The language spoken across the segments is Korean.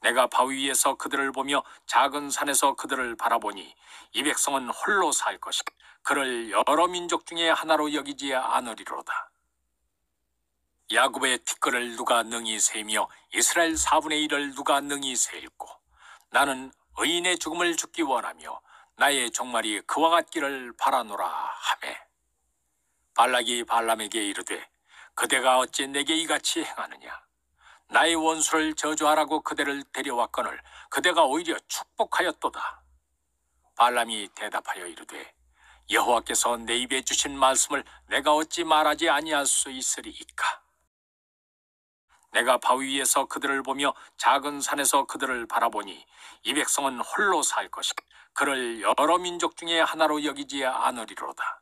내가 바위 위에서 그들을 보며 작은 산에서 그들을 바라보니 이 백성은 홀로 살 것이고 그를 여러 민족 중에 하나로 여기지 않으리로다. 야곱의 티끌을 누가 능히 세며 이스라엘 4분의 1을 누가 능히 세일꼬. 나는 의인의 죽음을 죽기 원하며 나의 종말이 그와 같기를 바라노라 하매. 발락이 발람에게 이르되 그대가 어찌 내게 이같이 행하느냐. 나의 원수를 저주하라고 그대를 데려왔거늘 그대가 오히려 축복하였도다. 발람이 대답하여 이르되 여호와께서 내 입에 주신 말씀을 내가 어찌 말하지 아니할 수 있으리이까. 내가 바위 위에서 그들을 보며 작은 산에서 그들을 바라보니 이 백성은 홀로 살 것이고 그를 여러 민족 중에 하나로 여기지 않으리로다.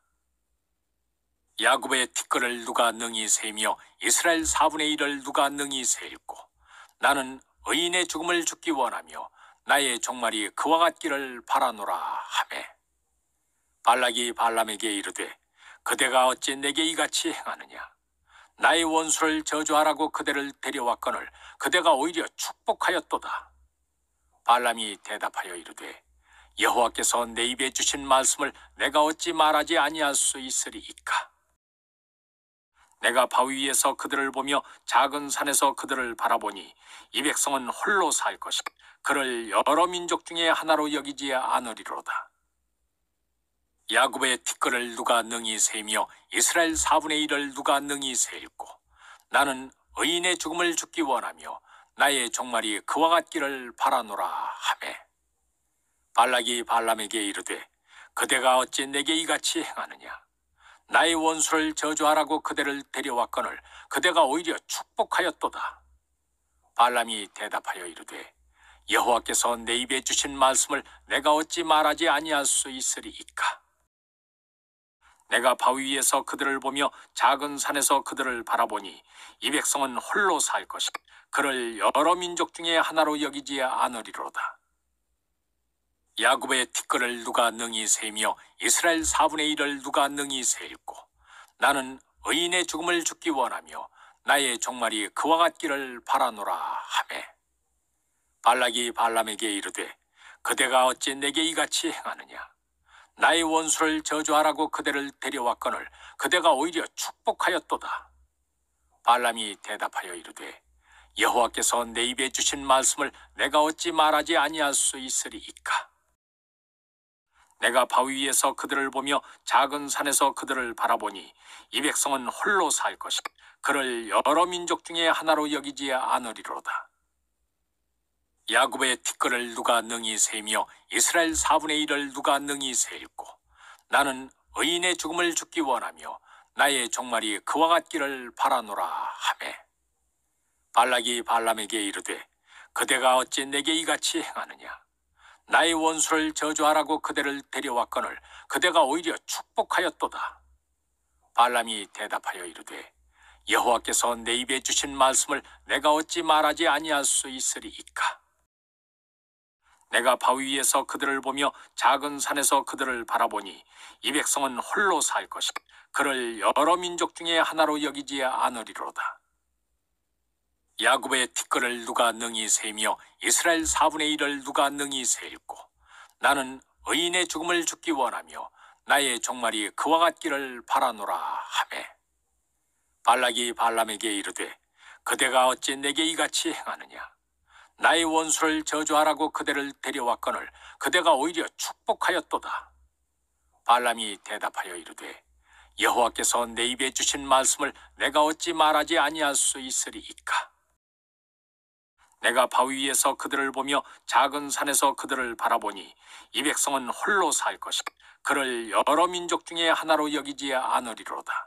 야곱의 티끌을 누가 능히 세며 이스라엘 4분의 1을 누가 능히 세일꼬. 나는 의인의 죽음을 죽기 원하며 나의 종말이 그와 같기를 바라노라 하매. 발락이 발람에게 이르되 그대가 어찌 내게 이같이 행하느냐. 나의 원수를 저주하라고 그대를 데려왔거늘 그대가 오히려 축복하였도다. 발람이 대답하여 이르되 여호와께서 내 입에 주신 말씀을 내가 어찌 말하지 아니할 수 있으리이까. 내가 바위 위에서 그들을 보며 작은 산에서 그들을 바라보니 이 백성은 홀로 살 것이고 그를 여러 민족 중에 하나로 여기지 않으리로다. 야곱의 티끌을 누가 능히 세며 이스라엘 4분의 1을 누가 능히 세일꼬. 나는 의인의 죽음을 죽기 원하며 나의 종말이 그와 같기를 바라노라 하매. 발락이 발람에게 이르되 그대가 어찌 내게 이같이 행하느냐. 나의 원수를 저주하라고 그대를 데려왔거늘 그대가 오히려 축복하였도다. 발람이 대답하여 이르되 여호와께서 내 입에 주신 말씀을 내가 어찌 말하지 아니할 수 있으리이까. 내가 바위 위에서 그들을 보며 작은 산에서 그들을 바라보니 이 백성은 홀로 살 것이고 그를 여러 민족 중에 하나로 여기지 않으리로다. 야곱의 티끌을 누가 능히 세며 이스라엘 4분의 1을 누가 능히 세일꼬. 나는 의인의 죽음을 죽기 원하며 나의 종말이 그와 같기를 바라노라 하매. 발락이 발람에게 이르되 그대가 어찌 내게 이같이 행하느냐. 나의 원수를 저주하라고 그대를 데려왔거늘 그대가 오히려 축복하였도다. 발람이 대답하여 이르되 여호와께서 내 입에 주신 말씀을 내가 어찌 말하지 아니할 수 있으리이까. 내가 바위 위에서 그들을 보며 작은 산에서 그들을 바라보니 이 백성은 홀로 살 것이고 그를 여러 민족 중에 하나로 여기지 않으리로다. 야곱의 티끌을 누가 능히 세며 이스라엘 4분의 1을 누가 능히 세일꼬. 나는 의인의 죽음을 죽기 원하며 나의 종말이 그와 같기를 바라노라 하매. 발락이 발람에게 이르되 그대가 어찌 내게 이같이 행하느냐. 나의 원수를 저주하라고 그대를 데려왔거늘 그대가 오히려 축복하였도다. 발람이 대답하여 이르되 여호와께서 내 입에 주신 말씀을 내가 어찌 말하지 아니할 수 있으리이까. 내가 바위 위에서 그들을 보며 작은 산에서 그들을 바라보니 이 백성은 홀로 살 것이고 그를 여러 민족 중에 하나로 여기지 않으리로다. 야곱의 티끌을 누가 능히 세며 이스라엘 4분의 1을 누가 능히 세일꼬. 나는 의인의 죽음을 죽기 원하며 나의 종말이 그와 같기를 바라노라 하매. 발락이 발람에게 이르되 그대가 어찌 내게 이같이 행하느냐. 나의 원수를 저주하라고 그대를 데려왔거늘 그대가 오히려 축복하였도다. 발람이 대답하여 이르되 여호와께서 내 입에 주신 말씀을 내가 어찌 말하지 아니할 수 있으리이까. 내가 바위 위에서 그들을 보며 작은 산에서 그들을 바라보니 이 백성은 홀로 살 것이고 그를 여러 민족 중에 하나로 여기지 않으리로다.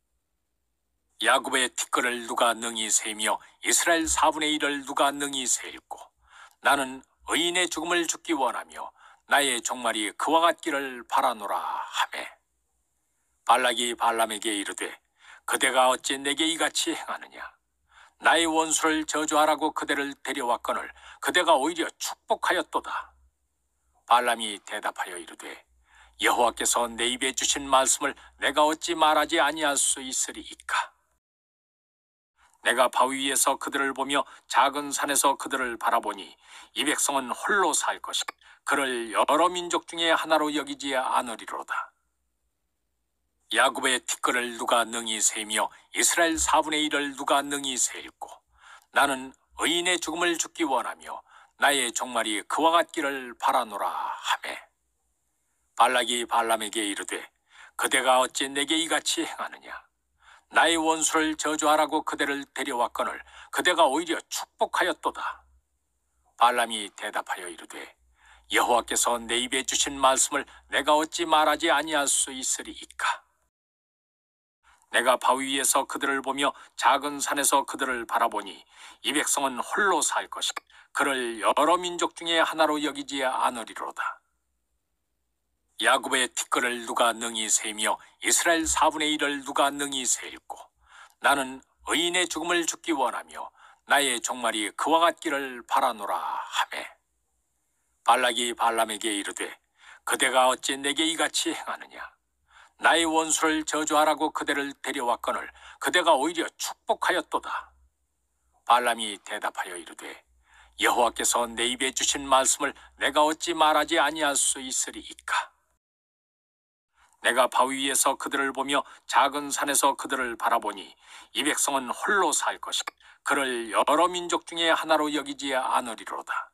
야곱의 티끌을 누가 능히 세며 이스라엘 4분의 1을 누가 능히 세일꼬. 나는 의인의 죽음을 죽기 원하며 나의 종말이 그와 같기를 바라노라 하매. 발락이 발람에게 이르되 그대가 어찌 내게 이같이 행하느냐. 나의 원수를 저주하라고 그대를 데려왔거늘 그대가 오히려 축복하였도다. 발람이 대답하여 이르되 여호와께서 내 입에 주신 말씀을 내가 어찌 말하지 아니할 수 있으리이까. 내가 바위 위에서 그들을 보며 작은 산에서 그들을 바라보니 이 백성은 홀로 살 것이고 그를 여러 민족 중에 하나로 여기지 않으리로다. 야곱의 티끌을 누가 능히 세며 이스라엘 4분의 1을 누가 능히 세일꼬. 나는 의인의 죽음을 죽기 원하며 나의 종말이 그와 같기를 바라노라 하매. 발락이 발람에게 이르되 그대가 어찌 내게 이같이 행하느냐. 나의 원수를 저주하라고 그대를 데려왔거늘 그대가 오히려 축복하였도다. 발람이 대답하여 이르되 여호와께서 내 입에 주신 말씀을 내가 어찌 말하지 아니할 수 있으리이까. 내가 바위 위에서 그들을 보며 작은 산에서 그들을 바라보니 이 백성은 홀로 살 것이고 그를 여러 민족 중에 하나로 여기지 않으리로다. 야곱의 티끌을 누가 능히 세며 이스라엘 4분의 1을 누가 능히 세일꼬. 나는 의인의 죽음을 죽기 원하며 나의 종말이 그와 같기를 바라노라 하매. 발락이 발람에게 이르되 그대가 어찌 내게 이같이 행하느냐. 나의 원수를 저주하라고 그대를 데려왔거늘 그대가 오히려 축복하였도다. 발람이 대답하여 이르되 여호와께서 내 입에 주신 말씀을 내가 어찌 말하지 아니할 수 있으리이까. 내가 바위 위에서 그들을 보며 작은 산에서 그들을 바라보니 이 백성은 홀로 살 것이고 그를 여러 민족 중에 하나로 여기지 않으리로다.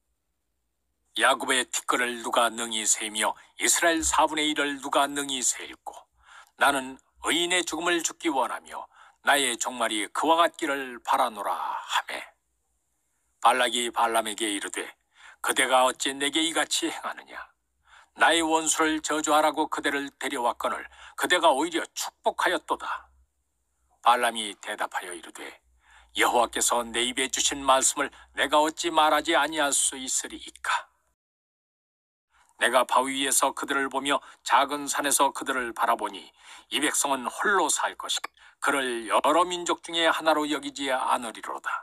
야곱의 티끌을 누가 능히 세며 이스라엘 4분의 1을 누가 능히 세일꼬. 나는 의인의 죽음을 죽기 원하며 나의 종말이 그와 같기를 바라노라 하매. 발락이 발람에게 이르되 그대가 어찌 내게 이같이 행하느냐. 나의 원수를 저주하라고 그대를 데려왔거늘 그대가 오히려 축복하였도다. 발람이 대답하여 이르되 여호와께서 내 입에 주신 말씀을 내가 어찌 말하지 아니할 수 있으리이까. 내가 바위 위에서 그들을 보며 작은 산에서 그들을 바라보니 이 백성은 홀로 살 것이고 그를 여러 민족 중에 하나로 여기지 않으리로다.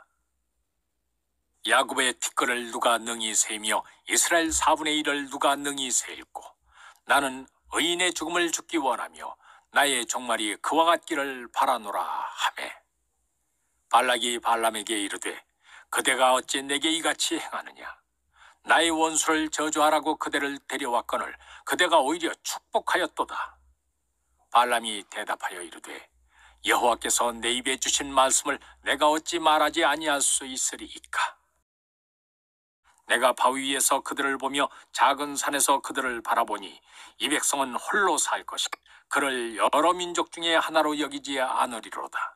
야곱의 티끌을 누가 능히 세며 이스라엘 4분의 1을 누가 능히 세일꼬. 나는 의인의 죽음을 죽기 원하며 나의 종말이 그와 같기를 바라노라 하매. 발락이 발람에게 이르되 그대가 어찌 내게 이같이 행하느냐. 나의 원수를 저주하라고 그대를 데려왔거늘 그대가 오히려 축복하였도다. 발람이 대답하여 이르되 여호와께서 내 입에 주신 말씀을 내가 어찌 말하지 아니할 수 있으리이까. 내가 바위 위에서 그들을 보며 작은 산에서 그들을 바라보니 이 백성은 홀로 살 것이고 그를 여러 민족 중에 하나로 여기지 않으리로다.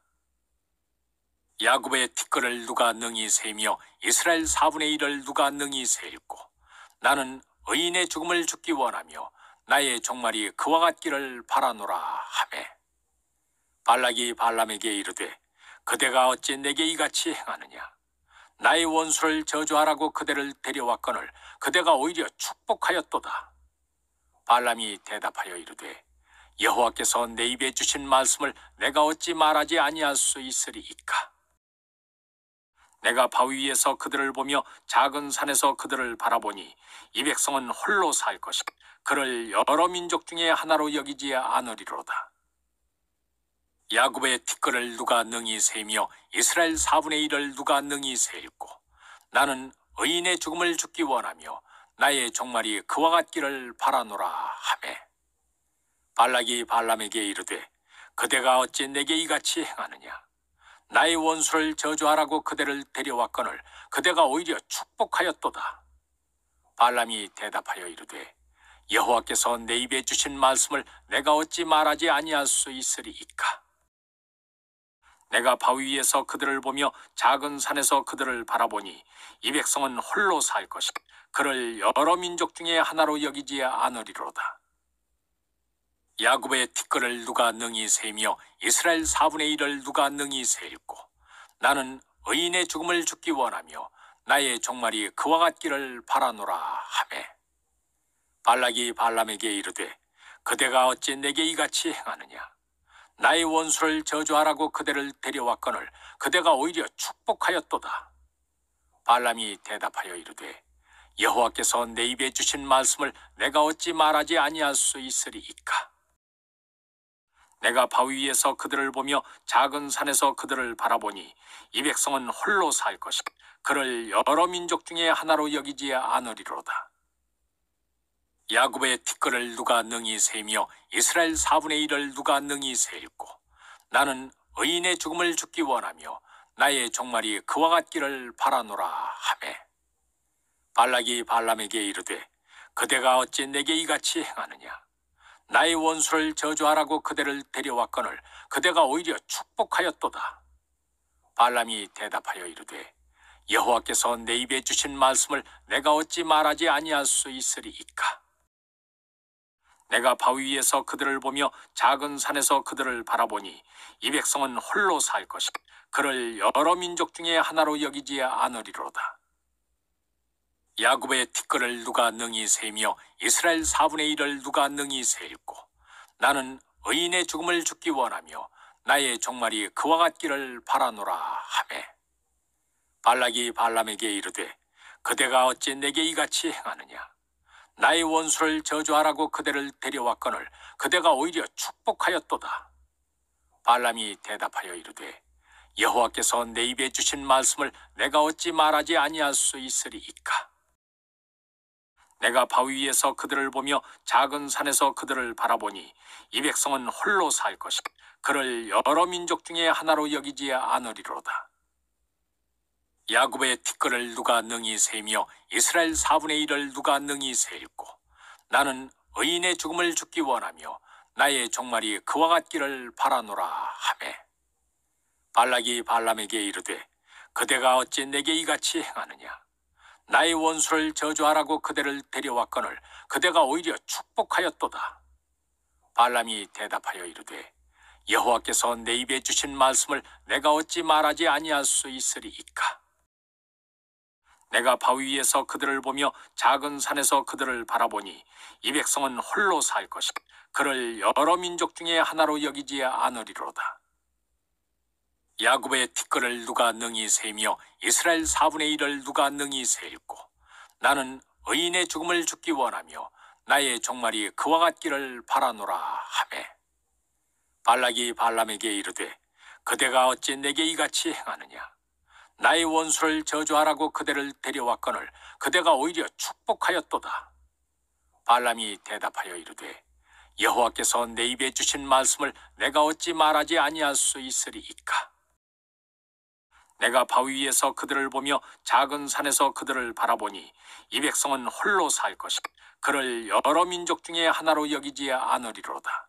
야곱의 티끌을 누가 능히 세며 이스라엘 4분의 1을 누가 능히 세일꼬. 나는 의인의 죽음을 죽기 원하며 나의 종말이 그와 같기를 바라노라 하매. 발락이 발람에게 이르되 그대가 어찌 내게 이같이 행하느냐. 나의 원수를 저주하라고 그대를 데려왔거늘 그대가 오히려 축복하였도다. 발람이 대답하여 이르되 여호와께서 내 입에 주신 말씀을 내가 어찌 말하지 아니할 수 있으리이까. 내가 바위 위에서 그들을 보며 작은 산에서 그들을 바라보니 이 백성은 홀로 살 것이고 그를 여러 민족 중에 하나로 여기지 않으리로다. 야곱의 티끌을 누가 능히 세며 이스라엘 4분의 1을 누가 능히 세일꼬. 나는 의인의 죽음을 죽기 원하며 나의 종말이 그와 같기를 바라노라 하매. 발락이 발람에게 이르되 그대가 어찌 내게 이같이 행하느냐. 나의 원수를 저주하라고 그대를 데려왔거늘 그대가 오히려 축복하였도다. 발람이 대답하여 이르되 여호와께서 내 입에 주신 말씀을 내가 어찌 말하지 아니할 수 있으리이까. 내가 바위 위에서 그들을 보며 작은 산에서 그들을 바라보니 이 백성은 홀로 살 것이고 그를 여러 민족 중에 하나로 여기지 않으리로다. 야곱의 티끌을 누가 능히 세며 이스라엘 4분의 1을 누가 능히 세일꼬. 나는 의인의 죽음을 죽기 원하며 나의 종말이 그와 같기를 바라노라 하매. 발락이 발람에게 이르되 그대가 어찌 내게 이같이 행하느냐. 나의 원수를 저주하라고 그대를 데려왔거늘 그대가 오히려 축복하였도다. 발람이 대답하여 이르되 여호와께서 내 입에 주신 말씀을 내가 어찌 말하지 아니할 수 있으리이까. 내가 바위 위에서 그들을 보며 작은 산에서 그들을 바라보니 이 백성은 홀로 살 것이고 그를 여러 민족 중에 하나로 여기지 않으리로다. 야곱의 티끌을 누가 능히 세며 이스라엘 4분의 1을 누가 능히 세일꼬. 나는 의인의 죽음을 죽기 원하며 나의 종말이 그와 같기를 바라노라 하매. 발락이 발람에게 이르되 그대가 어찌 내게 이같이 행하느냐. 나의 원수를 저주하라고 그대를 데려왔거늘 그대가 오히려 축복하였도다. 발람이 대답하여 이르되 여호와께서 내 입에 주신 말씀을 내가 어찌 말하지 아니할 수 있으리이까. 내가 바위 위에서 그들을 보며 작은 산에서 그들을 바라보니 이 백성은 홀로 살 것이고 그를 여러 민족 중에 하나로 여기지 않으리로다. 야곱의 티끌을 누가 능히 세며 이스라엘 4분의 1을 누가 능히 세일꼬. 나는 의인의 죽음을 죽기 원하며 나의 종말이 그와 같기를 바라노라 하매. 발락이 발람에게 이르되 그대가 어찌 내게 이같이 행하느냐. 나의 원수를 저주하라고 그대를 데려왔거늘 그대가 오히려 축복하였도다. 발람이 대답하여 이르되 여호와께서 내 입에 주신 말씀을 내가 어찌 말하지 아니할 수 있으리이까. 내가 바위 위에서 그들을 보며 작은 산에서 그들을 바라보니 이 백성은 홀로 살 것이고 그를 여러 민족 중에 하나로 여기지 않으리로다. 야곱의 티끌을 누가 능히 세며 이스라엘 4분의 1을 누가 능히 세일꼬. 나는 의인의 죽음을 죽기 원하며 나의 종말이 그와 같기를 바라노라 하매. 발락이 발람에게 이르되 그대가 어찌 내게 이같이 행하느냐. 나의 원수를 저주하라고 그대를 데려왔거늘 그대가 오히려 축복하였도다. 발람이 대답하여 이르되 여호와께서 내 입에 주신 말씀을 내가 어찌 말하지 아니할 수 있으리이까. 내가 바위 위에서 그들을 보며 작은 산에서 그들을 바라보니 이 백성은 홀로 살 것이고 그를 여러 민족 중에 하나로 여기지 않으리로다. 야곱의 티끌을 누가 능히 세며 이스라엘 4분의 1을 누가 능히 세일꼬. 나는 의인의 죽음을 죽기 원하며 나의 종말이 그와 같기를 바라노라 하매. 발락이 발람에게 이르되 그대가 어찌 내게 이같이 행하느냐. 나의 원수를 저주하라고 그대를 데려왔거늘 그대가 오히려 축복하였도다. 발람이 대답하여 이르되 여호와께서 내 입에 주신 말씀을 내가 어찌 말하지 아니할 수 있으리이까. 내가 바위 위에서 그들을 보며 작은 산에서 그들을 바라보니 이 백성은 홀로 살 것이고 그를 여러 민족 중에 하나로 여기지 않으리로다.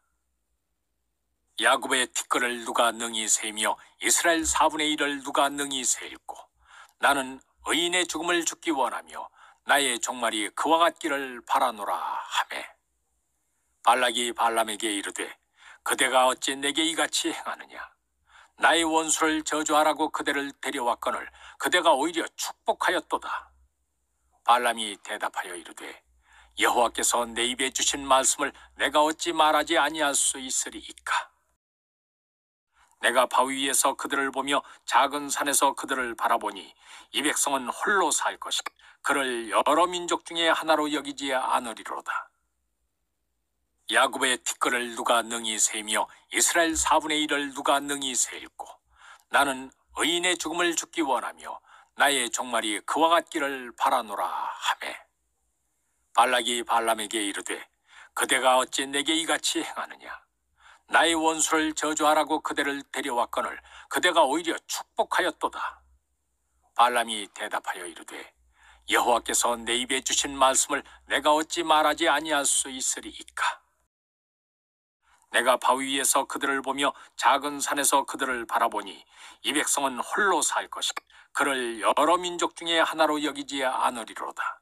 야곱의 티끌을 누가 능히 세며 이스라엘 4분의 1을 누가 능히 세일꼬. 나는 의인의 죽음을 죽기 원하며 나의 종말이 그와 같기를 바라노라 하매. 발락이 발람에게 이르되 그대가 어찌 내게 이같이 행하느냐. 나의 원수를 저주하라고 그대를 데려왔거늘 그대가 오히려 축복하였도다. 발람이 대답하여 이르되 여호와께서 내 입에 주신 말씀을 내가 어찌 말하지 아니할 수 있으리이까. 내가 바위 위에서 그들을 보며 작은 산에서 그들을 바라보니 이 백성은 홀로 살 것이고 그를 여러 민족 중에 하나로 여기지 않으리로다. 야곱의 티끌을 누가 능히 세며 이스라엘 4분의 1을 누가 능히 세일꼬. 나는 의인의 죽음을 죽기 원하며 나의 종말이 그와 같기를 바라노라 하매. 발락이 발람에게 이르되 그대가 어찌 내게 이같이 행하느냐. 나의 원수를 저주하라고 그대를 데려왔거늘 그대가 오히려 축복하였도다. 발람이 대답하여 이르되 여호와께서 내 입에 주신 말씀을 내가 어찌 말하지 아니할 수 있으리이까. 내가 바위 위에서 그들을 보며 작은 산에서 그들을 바라보니 이 백성은 홀로 살 것이고 그를 여러 민족 중에 하나로 여기지 않으리로다.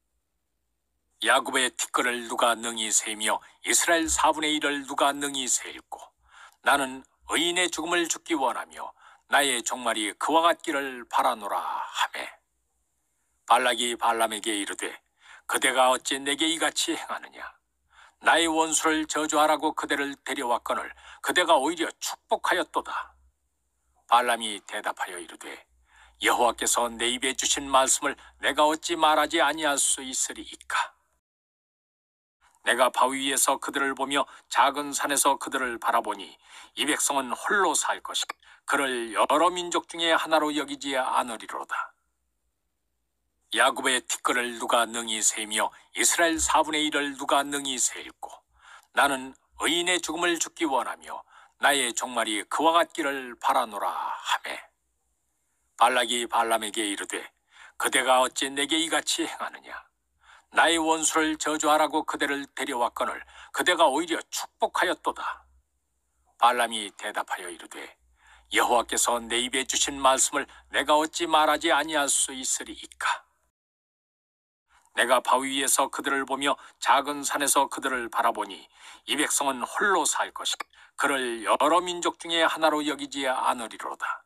야곱의 티끌을 누가 능히 세며 이스라엘 4분의 1을 누가 능히 세일꼬. 나는 의인의 죽음을 죽기 원하며 나의 종말이 그와 같기를 바라노라 하매. 발락이 발람에게 이르되 그대가 어찌 내게 이같이 행하느냐. 나의 원수를 저주하라고 그대를 데려왔거늘 그대가 오히려 축복하였도다. 발람이 대답하여 이르되 여호와께서 내 입에 주신 말씀을 내가 어찌 말하지 아니할 수 있으리이까. 내가 바위 위에서 그들을 보며 작은 산에서 그들을 바라보니 이 백성은 홀로 살 것이고 그를 여러 민족 중에 하나로 여기지 않으리로다. 야곱의 티끌을 누가 능히 세며 이스라엘 4분의 1을 누가 능히 세일꼬. 나는 의인의 죽음을 죽기 원하며 나의 종말이 그와 같기를 바라노라 하매. 발락이 발람에게 이르되 그대가 어찌 내게 이같이 행하느냐. 나의 원수를 저주하라고 그대를 데려왔거늘 그대가 오히려 축복하였도다. 발람이 대답하여 이르되 여호와께서 내 입에 주신 말씀을 내가 어찌 말하지 아니할 수 있으리이까. 내가 바위 위에서 그들을 보며 작은 산에서 그들을 바라보니 이 백성은 홀로 살 것이고 그를 여러 민족 중에 하나로 여기지 않으리로다.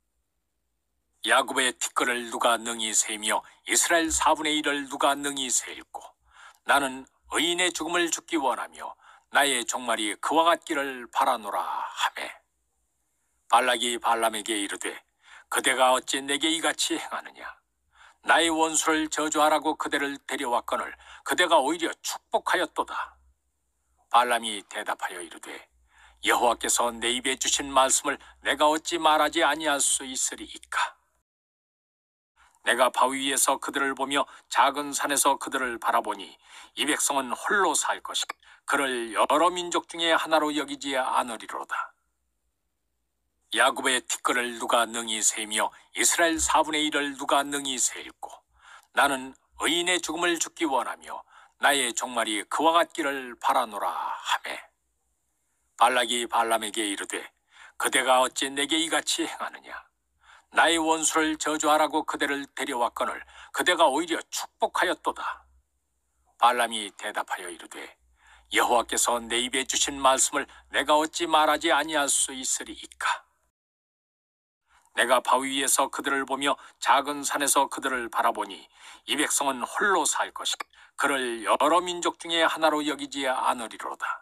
야곱의 티끌을 누가 능히 세며 이스라엘 4분의 1을 누가 능히 세일꼬. 나는 의인의 죽음을 죽기 원하며 나의 종말이 그와 같기를 바라노라 하매. 발락이 발람에게 이르되 그대가 어찌 내게 이같이 행하느냐. 나의 원수를 저주하라고 그대를 데려왔거늘 그대가 오히려 축복하였도다. 발람이 대답하여 이르되 여호와께서 내 입에 주신 말씀을 내가 어찌 말하지 아니할 수 있으리이까. 내가 바위 위에서 그들을 보며 작은 산에서 그들을 바라보니 이 백성은 홀로 살 것이고 그를 여러 민족 중에 하나로 여기지 않으리로다. 야곱의 티끌을 누가 능히 세며 이스라엘 4분의 1을 누가 능히 세일꼬. 나는 의인의 죽음을 죽기 원하며 나의 종말이 그와 같기를 바라노라 하매. 발락이 발람에게 이르되 그대가 어찌 내게 이같이 행하느냐. 나의 원수를 저주하라고 그대를 데려왔거늘 그대가 오히려 축복하였도다. 발람이 대답하여 이르되 여호와께서 내 입에 주신 말씀을 내가 어찌 말하지 아니할 수 있으리이까. 내가 바위 위에서 그들을 보며 작은 산에서 그들을 바라보니 이 백성은 홀로 살 것이고 그를 여러 민족 중에 하나로 여기지 않으리로다.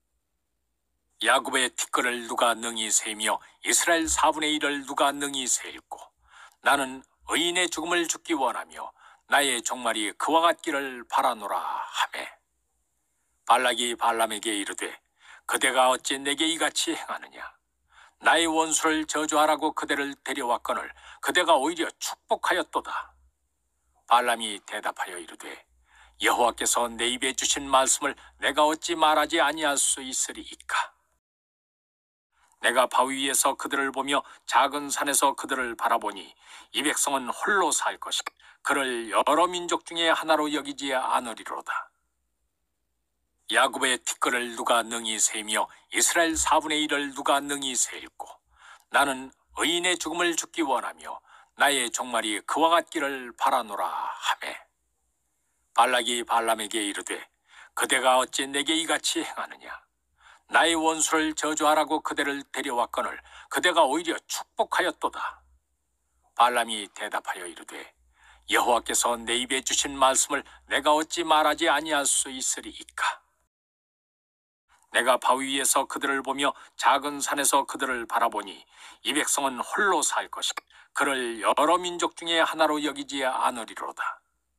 야곱의 티끌을 누가 능히 세며 이스라엘 4분의 1을 누가 능히 세일꼬. 나는 의인의 죽음을 죽기 원하며 나의 종말이 그와 같기를 바라노라 하매. 발락이 발람에게 이르되 그대가 어찌 내게 이같이 행하느냐. 나의 원수를 저주하라고 그대를 데려왔거늘 그대가 오히려 축복하였도다. 발람이 대답하여 이르되 여호와께서 내 입에 주신 말씀을 내가 어찌 말하지 아니할 수 있으리이까. 내가 바위 위에서 그들을 보며 작은 산에서 그들을 바라보니 이 백성은 홀로 살 것이고 그를 여러 민족 중에 하나로 여기지 않으리로다. 야곱의 티끌을 누가 능히 세며 이스라엘 4분의 1을 누가 능히 세일꼬. 나는 의인의 죽음을 죽기 원하며 나의 종말이 그와 같기를 바라노라 하매. 발락이 발람에게 이르되 그대가 어찌 내게 이같이 행하느냐. 나의 원수를 저주하라고 그대를 데려왔거늘 그대가 오히려 축복하였도다. 발람이 대답하여 이르되 여호와께서 내 입에 주신 말씀을 내가 어찌 말하지 아니할 수 있으리이까. 내가 바위 위에서 그들을 보며 작은 산에서 그들을 바라보니 이 백성은 홀로 살 것이고 그를 여러 민족 중에 하나로 여기지 않으리로다.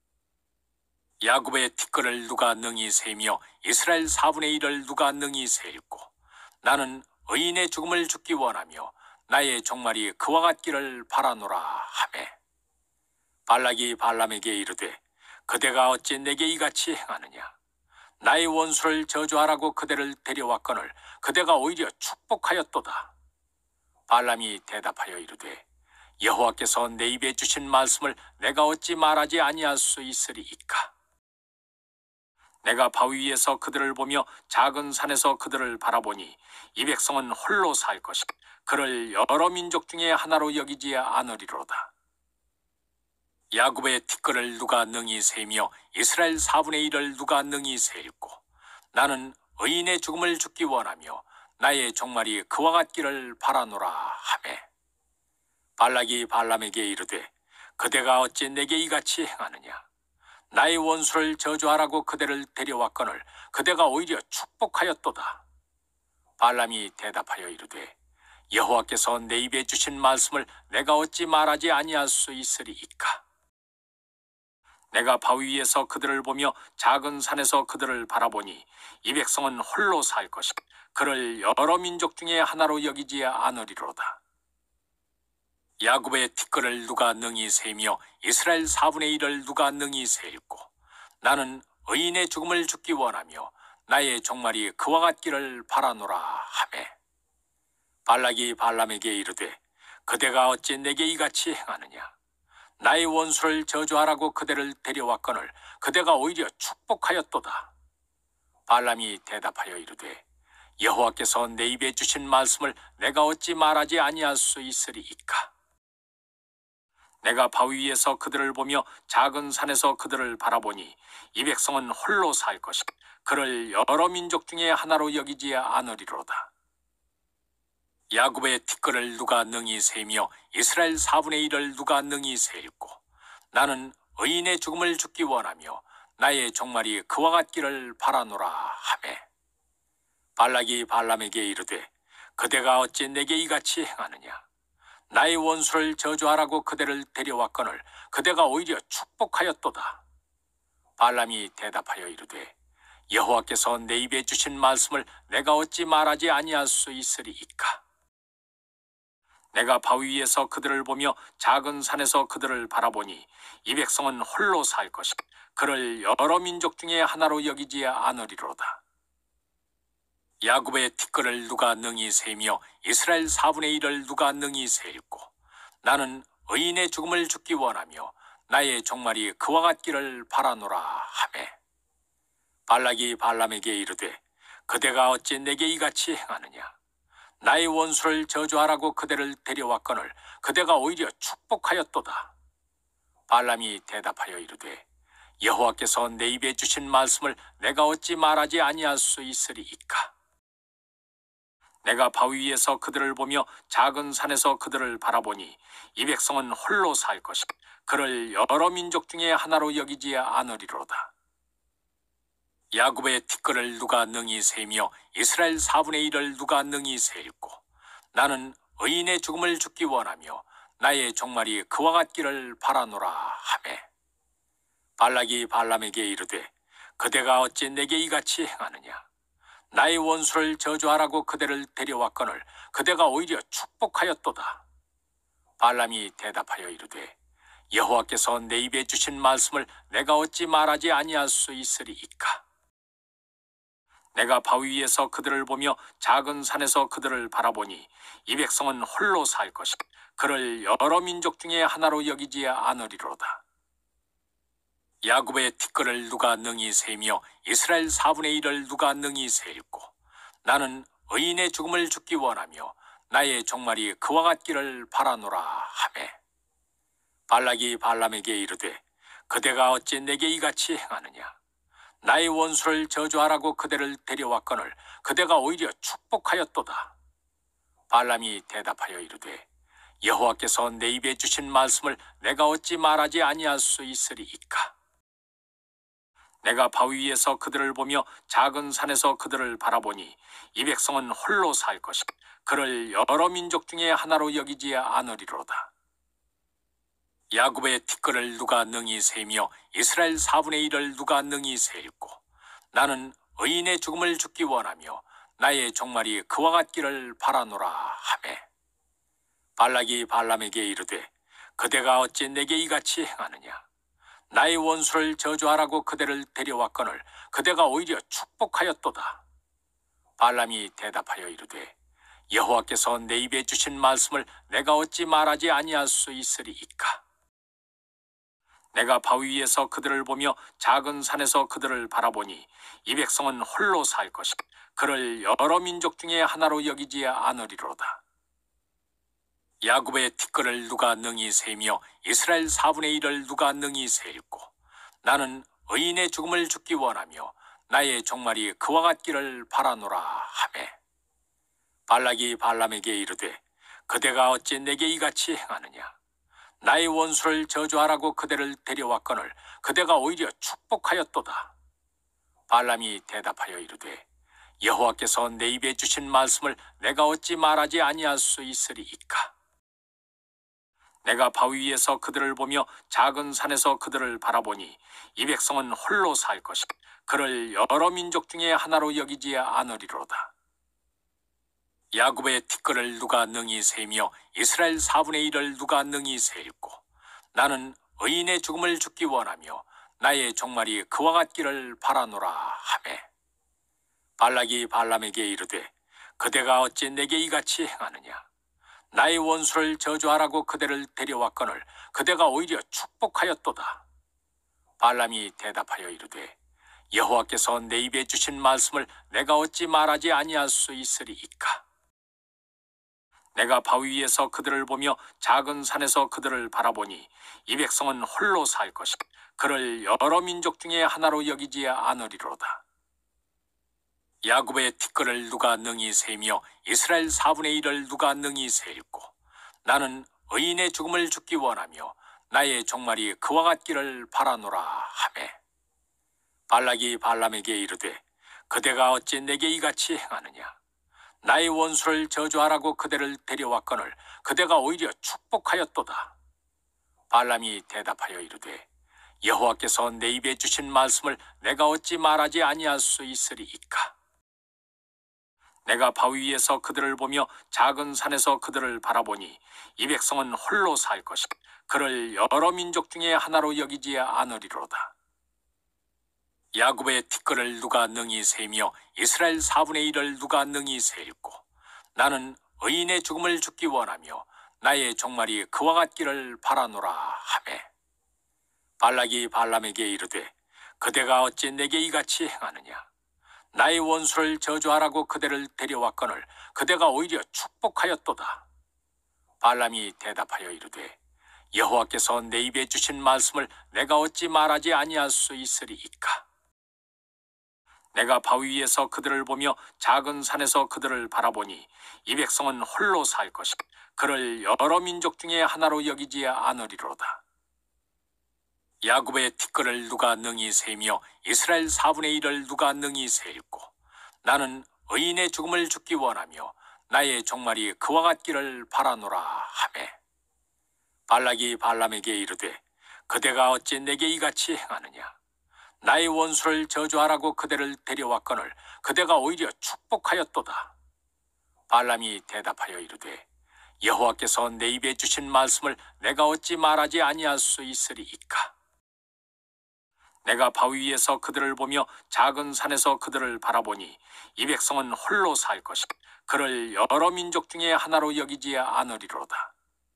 야곱의 티끌을 누가 능히 세며 이스라엘 4분의 1을 누가 능히 세일꼬. 나는 의인의 죽음을 죽기 원하며 나의 종말이 그와 같기를 바라노라 하매. 발락이 발람에게 이르되 그대가 어찌 내게 이같이 행하느냐. 나의 원수를 저주하라고 그대를 데려왔거늘 그대가 오히려 축복하였도다. 발람이 대답하여 이르되 여호와께서 내 입에 주신 말씀을 내가 어찌 말하지 아니할 수 있으리이까. 내가 바위 위에서 그들을 보며 작은 산에서 그들을 바라보니 이 백성은 홀로 살 것이고 그를 여러 민족 중에 하나로 여기지 않으리로다. 야곱의 티끌을 누가 능히 세며 이스라엘 4분의 1을 누가 능히 세일꼬. 나는 의인의 죽음을 죽기 원하며 나의 종말이 그와 같기를 바라노라 하매. 발락이 발람에게 이르되 그대가 어찌 내게 이같이 행하느냐. 나의 원수를 저주하라고 그대를 데려왔거늘 그대가 오히려 축복하였도다. 발람이 대답하여 이르되 여호와께서 내 입에 주신 말씀을 내가 어찌 말하지 아니할 수 있으리이까. 내가 바위 위에서 그들을 보며 작은 산에서 그들을 바라보니 이 백성은 홀로 살 것이고 그를 여러 민족 중에 하나로 여기지 않으리로다. 야곱의 티끌을 누가 능히 세며 이스라엘 4분의 1을 누가 능히 세일꼬. 나는 의인의 죽음을 죽기 원하며 나의 종말이 그와 같기를 바라노라 하매. 발락이 발람에게 이르되 그대가 어찌 내게 이같이 행하느냐. 나의 원수를 저주하라고 그대를 데려왔거늘 그대가 오히려 축복하였도다. 발람이 대답하여 이르되 여호와께서 내 입에 주신 말씀을 내가 어찌 말하지 아니할 수 있으리이까. 내가 바위 위에서 그들을 보며 작은 산에서 그들을 바라보니 이 백성은 홀로 살 것이고 그를 여러 민족 중에 하나로 여기지 않으리로다. 야곱의 티끌을 누가 능히 세며 이스라엘 4분의 1을 누가 능히 세일꼬. 나는 의인의 죽음을 죽기 원하며 나의 종말이 그와 같기를 바라노라 하매. 발락이 발람에게 이르되 그대가 어찌 내게 이같이 행하느냐. 나의 원수를 저주하라고 그대를 데려왔거늘 그대가 오히려 축복하였도다. 발람이 대답하여 이르되 여호와께서 내 입에 주신 말씀을 내가 어찌 말하지 아니할 수 있으리이까. 내가 바위 위에서 그들을 보며 작은 산에서 그들을 바라보니 이 백성은 홀로 살 것이고 그를 여러 민족 중에 하나로 여기지 않으리로다. 야곱의 티끌을 누가 능히 세며 이스라엘 4분의 1을 누가 능히 세일꼬. 나는 의인의 죽음을 죽기 원하며 나의 종말이 그와 같기를 바라노라 하매. 발락이 발람에게 이르되 그대가 어찌 내게 이같이 행하느냐. 나의 원수를 저주하라고 그대를 데려왔거늘 그대가 오히려 축복하였도다. 발람이 대답하여 이르되 여호와께서 내 입에 주신 말씀을 내가 어찌 말하지 아니할 수 있으리이까. 내가 바위 위에서 그들을 보며 작은 산에서 그들을 바라보니 이 백성은 홀로 살 것이고 그를 여러 민족 중에 하나로 여기지 않으리로다. 야곱의 티끌을 누가 능히 세며 이스라엘 4분의 1을 누가 능히 세일꼬. 나는 의인의 죽음을 죽기 원하며 나의 종말이 그와 같기를 바라노라 하매. 발락이 발람에게 이르되 그대가 어찌 내게 이같이 행하느냐. 나의 원수를 저주하라고 그대를 데려왔거늘 그대가 오히려 축복하였도다. 발람이 대답하여 이르되 여호와께서 내 입에 주신 말씀을 내가 어찌 말하지 아니할 수 있으리이까. 내가 바위 위에서 그들을 보며 작은 산에서 그들을 바라보니 이 백성은 홀로 살 것이고 그를 여러 민족 중에 하나로 여기지 않으리로다. 야곱의 티끌을 누가 능히 세며 이스라엘 4분의 1을 누가 능히 세일꼬. 나는 의인의 죽음을 죽기 원하며 나의 종말이 그와 같기를 바라노라 하매. 발락이 발람에게 이르되 그대가 어찌 내게 이같이 행하느냐. 나의 원수를 저주하라고 그대를 데려왔거늘 그대가 오히려 축복하였도다. 발람이 대답하여 이르되 여호와께서 내 입에 주신 말씀을 내가 어찌 말하지 아니할 수 있으리이까. 내가 바위 위에서 그들을 보며 작은 산에서 그들을 바라보니 이 백성은 홀로 살 것이고 그를 여러 민족 중에 하나로 여기지 않으리로다. 야곱의 티끌을 누가 능히 세며 이스라엘 4분의 1을 누가 능히 세일꼬. 나는 의인의 죽음을 죽기 원하며 나의 종말이 그와 같기를 바라노라 하매. 발락이 발람에게 이르되 그대가 어찌 내게 이같이 행하느냐. 나의 원수를 저주하라고 그대를 데려왔거늘 그대가 오히려 축복하였도다. 발람이 대답하여 이르되 여호와께서 내 입에 주신 말씀을 내가 어찌 말하지 아니할 수 있으리이까. 내가 바위 위에서 그들을 보며 작은 산에서 그들을 바라보니 이 백성은 홀로 살 것이고 그를 여러 민족 중에 하나로 여기지 않으리로다. 야곱의 티끌을 누가 능히 세며 이스라엘 4분의 1을 누가 능히 세일꼬. 나는 의인의 죽음을 죽기 원하며 나의 종말이 그와 같기를 바라노라 하매. 발락이 발람에게 이르되 그대가 어찌 내게 이같이 행하느냐. 나의 원수를 저주하라고 그대를 데려왔거늘 그대가 오히려 축복하였도다. 발람이 대답하여 이르되 여호와께서 내 입에 주신 말씀을 내가 어찌 말하지 아니할 수 있으리이까. 내가 바위 위에서 그들을 보며 작은 산에서 그들을 바라보니 이 백성은 홀로 살 것이고 그를 여러 민족 중에 하나로 여기지 않으리로다. 야곱의 티끌을 누가 능히 세며 이스라엘 4분의 1을 누가 능히 세일꼬. 나는 의인의 죽음을 죽기 원하며 나의 종말이 그와 같기를 바라노라 하매. 발락이 발람에게 이르되 그대가 어찌 내게 이같이 행하느냐. 나의 원수를 저주하라고 그대를 데려왔거늘 그대가 오히려 축복하였도다. 발람이 대답하여 이르되 여호와께서 내 입에 주신 말씀을 내가 어찌 말하지 아니할 수 있으리이까. 내가 바위 위에서 그들을 보며 작은 산에서 그들을 바라보니 이 백성은 홀로 살 것이고 그를 여러 민족 중에 하나로 여기지 않으리로다. 야곱의 티끌을 누가 능히 세며 이스라엘 4분의 1을 누가 능히 세일꼬. 나는 의인의 죽음을 죽기 원하며 나의 종말이 그와 같기를 바라노라 하매. 발락이 발람에게 이르되 그대가 어찌 내게 이같이 행하느냐. 나의 원수를 저주하라고 그대를 데려왔거늘 그대가 오히려 축복하였도다. 발람이 대답하여 이르되 여호와께서 내 입에 주신 말씀을 내가 어찌 말하지 아니할 수 있으리이까. 내가 바위 위에서 그들을 보며 작은 산에서 그들을 바라보니 이 백성은 홀로 살 것이고 그를 여러 민족 중에 하나로 여기지 않으리로다. 야곱의 티끌을 누가 능히 세며 이스라엘 4분의 1을 누가 능히 세일꼬. 나는 의인의 죽음을 죽기 원하며 나의 종말이 그와 같기를 바라노라 하매. 발락이 발람에게 이르되 그대가 어찌 내게 이같이 행하느냐. 나의 원수를 저주하라고 그대를 데려왔거늘 그대가 오히려 축복하였도다. 발람이 대답하여 이르되 여호와께서 내 입에 주신 말씀을 내가 어찌 말하지 아니할 수 있으리이까. 내가 바위 위에서 그들을 보며 작은 산에서 그들을 바라보니 이 백성은 홀로 살 것이고 그를 여러 민족 중에 하나로 여기지 않으리로다. 야곱의 티끌을 누가 능히 세며 이스라엘 4분의 1을 누가 능히 세일꼬. 나는 의인의 죽음을 죽기 원하며 나의 종말이 그와 같기를 바라노라 하매. 발락이 발람에게 이르되 그대가 어찌 내게 이같이 행하느냐. 나의 원수를 저주하라고 그대를 데려왔거늘 그대가 오히려 축복하였도다. 발람이 대답하여 이르되 여호와께서 내 입에 주신 말씀을 내가 어찌 말하지 아니할 수 있으리이까. 내가 바위 위에서 그들을 보며 작은 산에서 그들을 바라보니 이 백성은 홀로 살 것이고 그를 여러 민족 중에 하나로 여기지 않으리로다.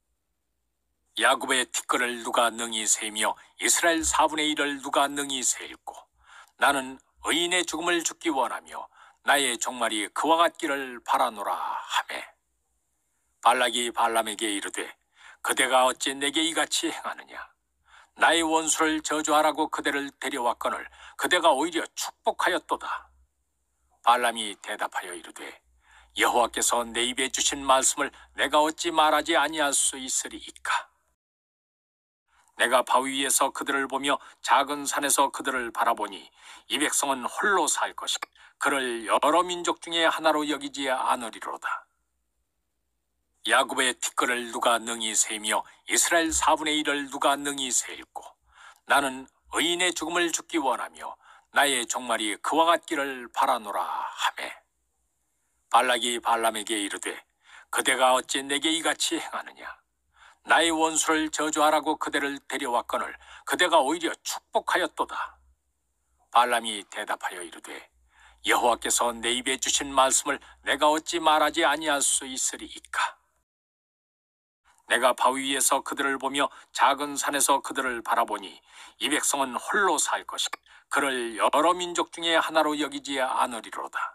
야곱의 티끌을 누가 능히 세며 이스라엘 4분의 1을 누가 능히 세일꼬. 나는 의인의 죽음을 죽기 원하며 나의 종말이 그와 같기를 바라노라 하매. 발락이 발람에게 이르되 그대가 어찌 내게 이같이 행하느냐. 나의 원수를 저주하라고 그대를 데려왔거늘 그대가 오히려 축복하였도다. 발람이 대답하여 이르되 여호와께서 내 입에 주신 말씀을 내가 어찌 말하지 아니할 수 있으리이까. 내가 바위 위에서 그들을 보며 작은 산에서 그들을 바라보니 이 백성은 홀로 살 것이고 그를 여러 민족 중에 하나로 여기지 않으리로다. 야곱의 티끌을 누가 능히 세며 이스라엘 4분의 1을 누가 능히 세일꼬. 나는 의인의 죽음을 죽기 원하며 나의 종말이 그와 같기를 바라노라 하매. 발락이 발람에게 이르되 그대가 어찌 내게 이같이 행하느냐. 나의 원수를 저주하라고 그대를 데려왔거늘 그대가 오히려 축복하였도다. 발람이 대답하여 이르되 여호와께서 내 입에 주신 말씀을 내가 어찌 말하지 아니할 수 있으리이까. 내가 바위 위에서 그들을 보며 작은 산에서 그들을 바라보니 이 백성은 홀로 살 것이고 그를 여러 민족 중에 하나로 여기지 않으리로다.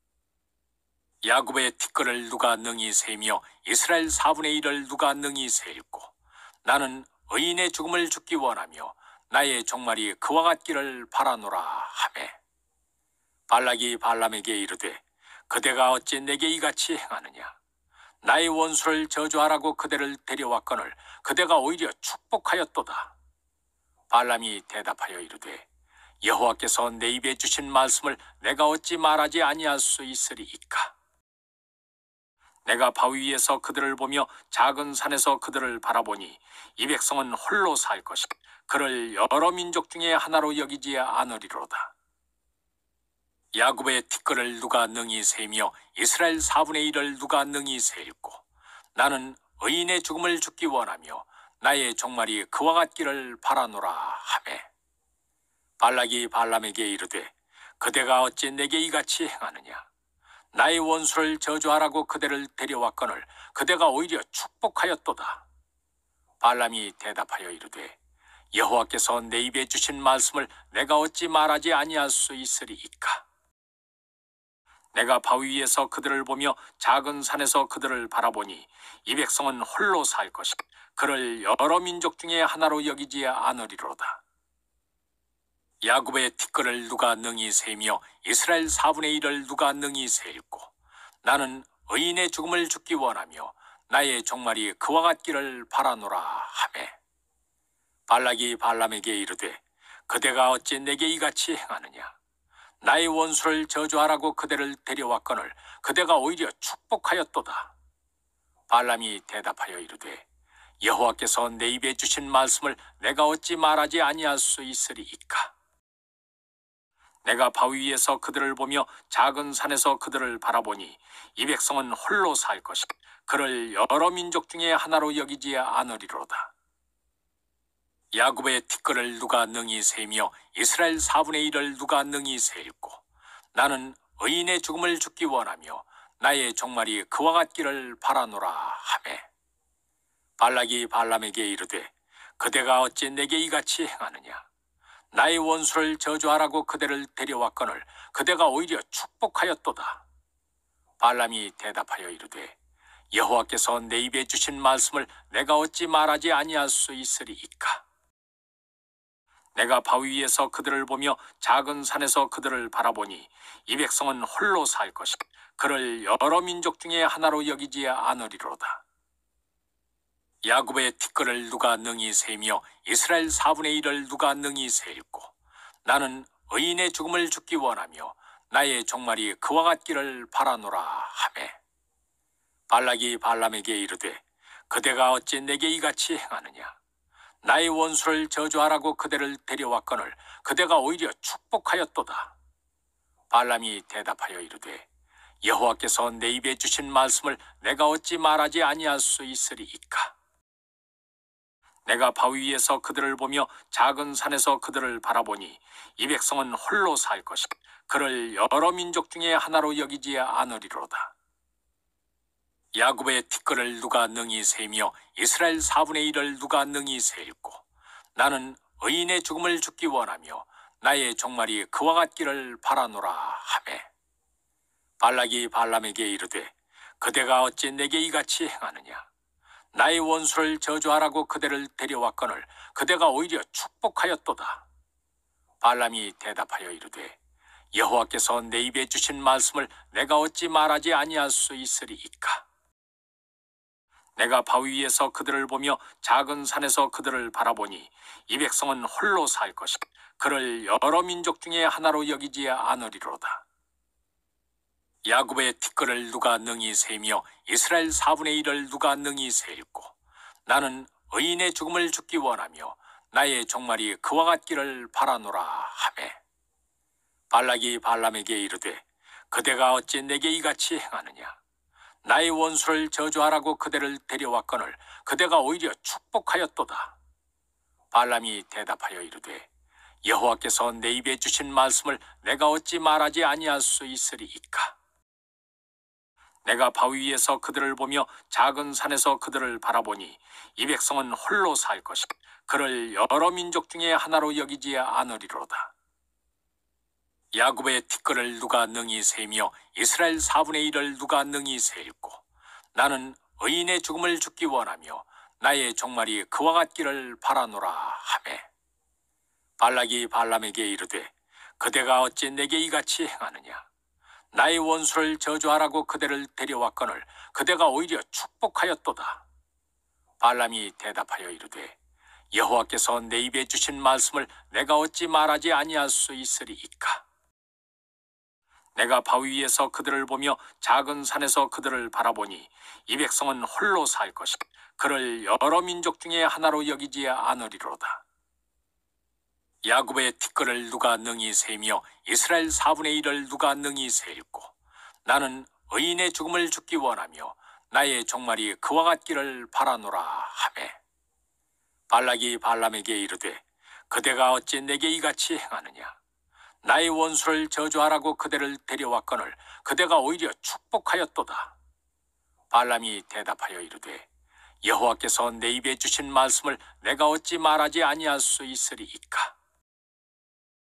야곱의 티끌을 누가 능히 세며 이스라엘 4분의 1을 누가 능히 세일꼬. 나는 의인의 죽음을 죽기 원하며 나의 종말이 그와 같기를 바라노라 하매. 발락이 발람에게 이르되 그대가 어찌 내게 이같이 행하느냐. 나의 원수를 저주하라고 그대를 데려왔거늘 그대가 오히려 축복하였도다. 발람이 대답하여 이르되 여호와께서 내 입에 주신 말씀을 내가 어찌 말하지 아니할 수 있으리이까. 내가 바위 위에서 그들을 보며 작은 산에서 그들을 바라보니 이 백성은 홀로 살 것이고 그를 여러 민족 중에 하나로 여기지 않으리로다. 야곱의 티끌을 누가 능히 세며 이스라엘 4분의 1을 누가 능히 세일꼬. 나는 의인의 죽음을 죽기 원하며 나의 종말이 그와 같기를 바라노라 하매. 발락이 발람에게 이르되 그대가 어찌 내게 이같이 행하느냐. 나의 원수를 저주하라고 그대를 데려왔거늘 그대가 오히려 축복하였도다. 발람이 대답하여 이르되 여호와께서 내 입에 주신 말씀을 내가 어찌 말하지 아니할 수 있으리이까. 내가 바위 위에서 그들을 보며 작은 산에서 그들을 바라보니 이 백성은 홀로 살 것이고 그를 여러 민족 중에 하나로 여기지 않으리로다. 야곱의 티끌을 누가 능히 세며 이스라엘 4분의 1을 누가 능히 세일꼬. 나는 의인의 죽음을 죽기 원하며 나의 종말이 그와 같기를 바라노라 하매. 발락이 발람에게 이르되 그대가 어찌 내게 이같이 행하느냐. 나의 원수를 저주하라고 그대를 데려왔거늘 그대가 오히려 축복하였도다. 발람이 대답하여 이르되 여호와께서 내 입에 주신 말씀을 내가 어찌 말하지 아니할 수 있으리이까. 내가 바위 위에서 그들을 보며 작은 산에서 그들을 바라보니 이 백성은 홀로 살 것이고 그를 여러 민족 중에 하나로 여기지 않으리로다. 야곱의 티끌을 누가 능히 세며 이스라엘 4분의 1을 누가 능히 세일꼬. 나는 의인의 죽음을 죽기 원하며 나의 종말이 그와 같기를 바라노라 하매. 발락이 발람에게 이르되 그대가 어찌 내게 이같이 행하느냐. 나의 원수를 저주하라고 그대를 데려왔거늘 그대가 오히려 축복하였도다. 발람이 대답하여 이르되 여호와께서 내 입에 주신 말씀을 내가 어찌 말하지 아니할 수 있으리이까. 내가 바위 위에서 그들을 보며 작은 산에서 그들을 바라보니 이 백성은 홀로 살 것이고 그를 여러 민족 중에 하나로 여기지 않으리로다. 야곱의 티끌을 누가 능히 세며 이스라엘 4분의 1을 누가 능히 세일꼬. 나는 의인의 죽음을 죽기 원하며 나의 종말이 그와 같기를 바라노라 하매. 발락이 발람에게 이르되 그대가 어찌 내게 이같이 행하느냐. 나의 원수를 저주하라고 그대를 데려왔거늘 그대가 오히려 축복하였도다. 발람이 대답하여 이르되 여호와께서 내 입에 주신 말씀을 내가 어찌 말하지 아니할 수 있으리이까. 내가 바위 위에서 그들을 보며 작은 산에서 그들을 바라보니 이 백성은 홀로 살 것이고 그를 여러 민족 중에 하나로 여기지 않으리로다. 야곱의 티끌을 누가 능히 세며 이스라엘 4분의 1을 누가 능히 세일꼬. 나는 의인의 죽음을 죽기 원하며 나의 종말이 그와 같기를 바라노라 하매. 발락이 발람에게 이르되 그대가 어찌 내게 이같이 행하느냐. 나의 원수를 저주하라고 그대를 데려왔거늘 그대가 오히려 축복하였도다. 발람이 대답하여 이르되 여호와께서 내 입에 주신 말씀을 내가 어찌 말하지 아니할 수 있으리이까. 내가 바위 위에서 그들을 보며 작은 산에서 그들을 바라보니 이 백성은 홀로 살 것이고 그를 여러 민족 중에 하나로 여기지 않으리로다. 야곱의 티끌을 누가 능히 세며 이스라엘 4분의 1을 누가 능히 세일꼬. 나는 의인의 죽음을 죽기 원하며 나의 종말이 그와 같기를 바라노라 하매. 발락이 발람에게 이르되 그대가 어찌 내게 이같이 행하느냐. 나의 원수를 저주하라고 그대를 데려왔거늘 그대가 오히려 축복하였도다. 발람이 대답하여 이르되 여호와께서 내 입에 주신 말씀을 내가 어찌 말하지 아니할 수 있으리이까. 내가 바위 위에서 그들을 보며 작은 산에서 그들을 바라보니 이 백성은 홀로 살 것이고 그를 여러 민족 중에 하나로 여기지 않으리로다. 야곱의 티끌을 누가 능히 세며 이스라엘 4분의 1을 누가 능히 세일꼬. 나는 의인의 죽음을 죽기 원하며 나의 종말이 그와 같기를 바라노라 하매. 발락이 발람에게 이르되 그대가 어찌 내게 이같이 행하느냐. 나의 원수를 저주하라고 그대를 데려왔거늘 그대가 오히려 축복하였도다. 발람이 대답하여 이르되 여호와께서 내 입에 주신 말씀을 내가 어찌 말하지 아니할 수 있으리이까. 내가 바위 위에서 그들을 보며 작은 산에서 그들을 바라보니 이 백성은 홀로 살 것이고 그를 여러 민족 중에 하나로 여기지 않으리로다. 야곱의 티끌을 누가 능히 세며 이스라엘 4분의 1을 누가 능히 세일꼬. 나는 의인의 죽음을 죽기 원하며 나의 종말이 그와 같기를 바라노라 하매. 발락이 발람에게 이르되 그대가 어찌 내게 이같이 행하느냐. 나의 원수를 저주하라고 그대를 데려왔거늘 그대가 오히려 축복하였도다. 발람이 대답하여 이르되 여호와께서 내 입에 주신 말씀을 내가 어찌 말하지 아니할 수 있으리이까.